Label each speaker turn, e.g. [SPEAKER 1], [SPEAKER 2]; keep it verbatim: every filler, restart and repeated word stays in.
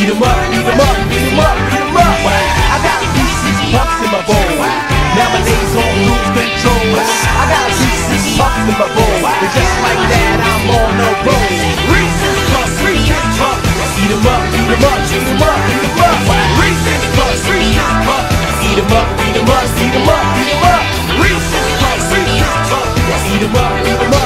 [SPEAKER 1] Eat 'em up, eat 'em up, eat 'em up, eat 'em up. I got Reese's Puffs in my bowl. Nowadays on lose control. I got Reese's Puffs in my bowl. And just like that, I'm on the roll. Reese's Puffs, Reese's Puffs. Eat 'em up, eat 'em up, eat 'em up, eat 'em up. Reese's Puffs, Reese's Puffs. Eat 'em up, eat 'em up, eat 'em up, eat 'em up. Reese's Puffs, Reese's Puffs. Eat 'em up, eat 'em up.